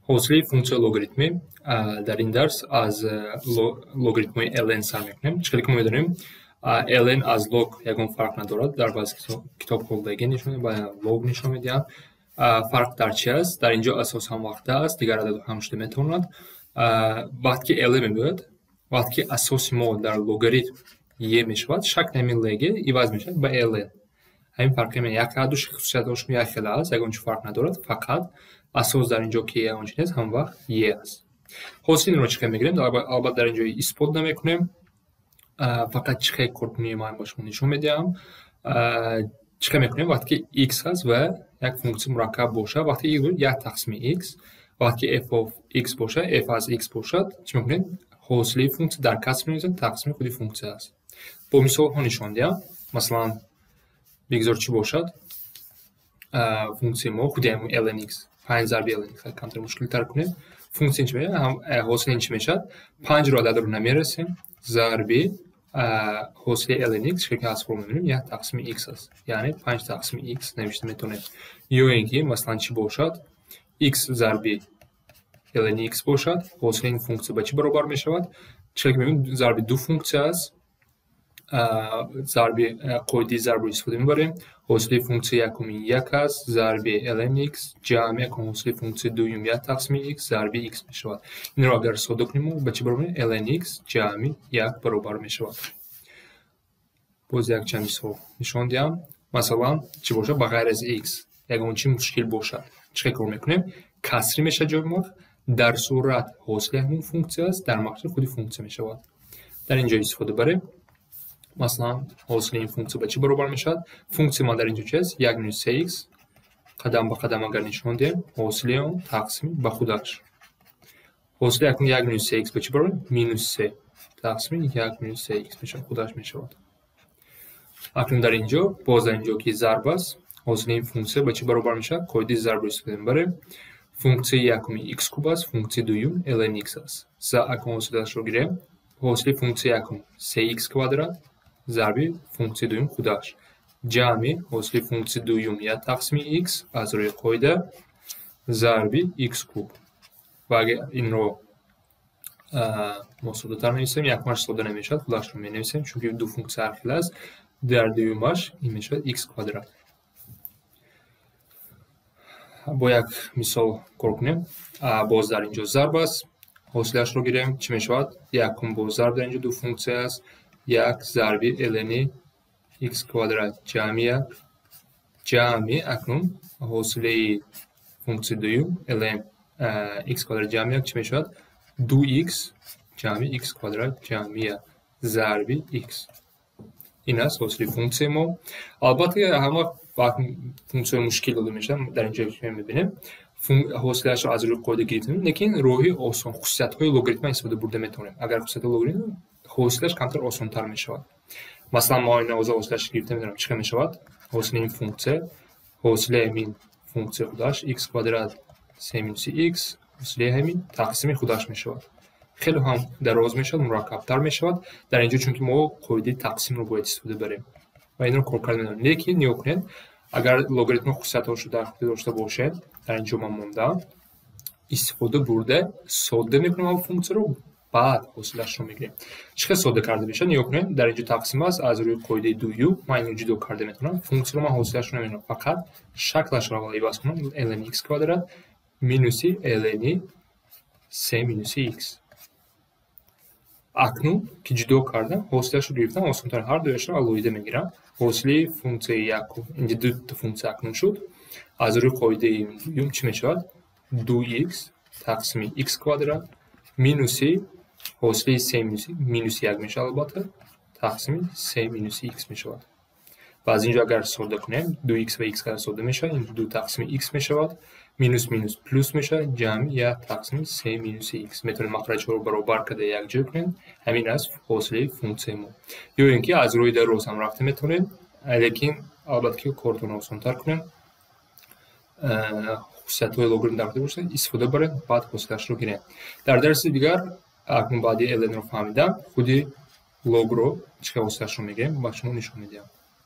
حاصله فункция логарифми дар ин дарс аз логарифмои ln сар мекунем. чӣ ки мо медонем ln аз log ягон фарқ надорад. дар баъзи китобхондагӣ нишон log нишон медиҳад. фарқ дар чи аст? дар инҷо асосан вақта аст, дигар ададҳо ҳам шуда метавонад. вақте ки ln мебояд, вақте ки асоси мо дар логарифм е мешавад, шакли ҳамин лг иваз мешавад ба ln. ҳамин фарқи як адуш хусусиятошон як хел аст, ягон чӣ фарқ надорад, фақат асос дар инҷо ки ягон чиз ҳам вақт е аст. ҳосилинро чӣ хел мегирем? албатта дар инҷо исбот намекунем, фақат чӣ хел коркунии ман ба шумо нишон медиҳам. чӣ хел мекунем? вақте ки x аст ва як функсия мураккаб бошад, вақте ки як тақсими x, вақте ки f of x бошад, f аз x бошад, чӣ мекунем? ҳосилаи функсия дар каср мезанем, тақсими худи функсия аст. бо мисолҳо нишон диҳам. масалан бигзор чӣ бошад? функсияи мо худи ln x 5 зарби ln x камтар мушкилтар кунем. функсия чӣ мешавад? ҳосила чӣ мешавад? 5 ро ададро намерасем, зарби ҳосилаи ln x ки аз формула мебинем 1 тақсими x аст. яъне 5 тақсими x навишта метавонем. ё ин ки масалан чӣ бошад? x зарби ln x бошад, ҳосилаи ин функсия ба чӣ баробар мешавад? чӣ ки мебинем зарби ду функсия аст. зарби қоидаи зарбро истифода мебарем. ҳосилаи функсия якуми 1 аст, зарби ln x ҷамъ якум ҳосилаи функсия дуюм 1 тақсими x зарби x мешавад. инро агар содда кунем ба чӣ баробар? ln x ҷамъи 1 баробар мешавад. боз якчанд мисол нишон диҳам. масалан чӣ бошад? ба ғайр аз x ягон чӣ мушкил бошад, чӣ кор мекунем? касри мешавад ҷои мо. дар сурат ҳосилаи ҳамон функсия аст, дар мақсад худи функсия мешавад. дар инҷо истифода барем. масалан ҳосилаи ин функсия ба чӣ баробар мешавад? функсия ма дар инҷо чи аст? 1 минус 3x қадам ба қадам агар нишон диҳем, ҳосилаи он тақсими ба худаш. ҳосилаи якум 1 минус 3x ба чӣ баробар? минус 3 тақсими 1 минус 3x мешавад, худаш мешавад. акнун дар инҷо боз дар инҷо ки зарб аст, ҳосилаи ин функсия ба чӣ баробар мешавад? қоидаи зарбро истифода мебарем. функсияи якуми x куб аст, функсияи дуюм ln x аст. акнун ҳосилашро гирем. ҳосилаи функсияи якум 3x квадрат зарби функсияи дуюм худаш ҷамъи ҳосилаи функсияи дуюм 1 тақсими x аз рӯи қоида зарби x куб. ва агар инро мо соддатар менависем, якумаш содда намешавад, худашро менависем, чунки ду функсия ҳар хел аст. дар дуюмаш ин мешавад x квадрат. бо як мисол кор кунем. боз дар инҷо зарб аст, ҳосилашро гирем. чӣ мешавад? якум бо зарб дар инҷо ду функсия аст, 1 зарби ln x квадрат ҷамъи акнун ҳосилаи функсияи дуюм ln x квадрат ҷамъи чӣ мешавад? 2x ҷамъи x квадрат ҷамъи зарби x. ин аст ҳосилаи функсияи мо. албатта ҳама вақт функсияи мушкил дода мешавад, дар инҷо мебинем ҳосилаашро аз рӯи қоида гирифтем, лекин роҳи осон хусусиятҳои логарифма истифода бурда метавонем. агар хусусиятҳои логарифм ҳосилаш камтар осонтар мешавад. масалан мо ин ҳосилаш гирифта медонем, чӣ мешавад? ҳосилаи ин функсия, ҳосилаи ҳамин функсия худаш x квадрат 3 минуси x ҳосилаи ҳамин тақсими худаш мешавад. хеле ҳам дароз мешавад, мураккабтар мешавад. дар инҷо чунки мо қоидаи тақсимро бояд истифода барем ва инро кор карда медонем. лекин ниё кунед, агар логарифм хусусиятҳошро дар худо дошта бошед, дар инҷо ман мондаам, истифода бурда содда мекунем ҳам функсияро, баъд ҳосилашро мегирем. чӣ хел содда карда мешавад? ниё кунед, дар инҷо тақсим аст, аз рӯи қоидаи дуюм ман инро ҷудо карда метавонам. функсияро ман ҳосилашро намедонам, фақат шаклашро аввал иваз кунам. ln x квадрат минуси ln 3 минуси x. акнун ки ҷудо кардам, ҳосилашро гирифтам, осонтар ҳар дуяшро алоҳида мегирам. ҳосилаи функсияи якум инҷа ду функсия акнун шуд. аз рӯи қоидаи дуюм чӣ мешавад? 2x тақсими x квадрат минуси ҳосилаи 3 минуси 1 мешавад, албатта тақсими 3 минуси x мешавад. ва аз инҷо агар содда кунем, 2x ва x агар содда мешавад, ин 2 тақсими x мешавад, минус минус плюс мешавад, ҷамъи 1 тақсими 3 минуси x. метавонем махраҷҳоро баробар карда якҷоя кунем. ҳамин аст ҳосилаи функсияи мо. ё ин ки аз рӯи дароз ҳам рафта метавонем, лекин албатта ки кортон осонтар кунем. хусусиятҳои логарифм дар худо бошад, истифода барем, баъд ҳосилашро гирем. дар дарси дигар акнун баъди lnро фаҳмидам, худи логро чӣ ҳосилашро мегирем ба шумо нишон медиҳам.